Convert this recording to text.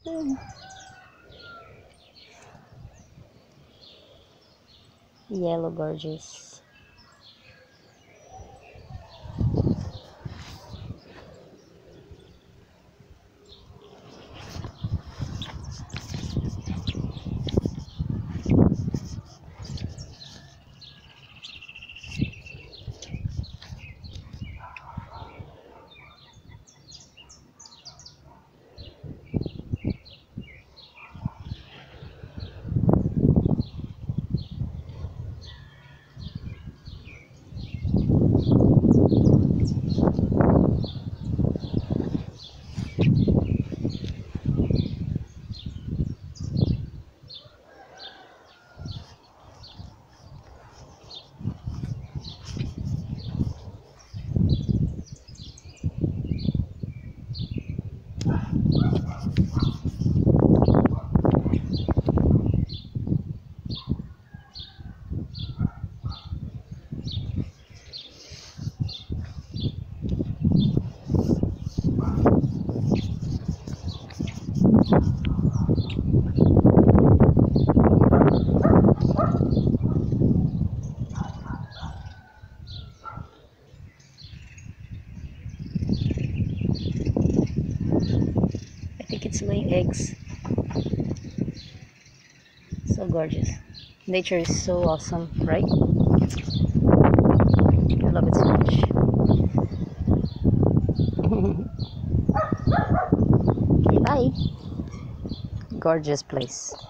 Yellow gorgeous. I think it's laying eggs. So gorgeous. Nature is so awesome, right? I love it so much. Okay, bye. Gorgeous place.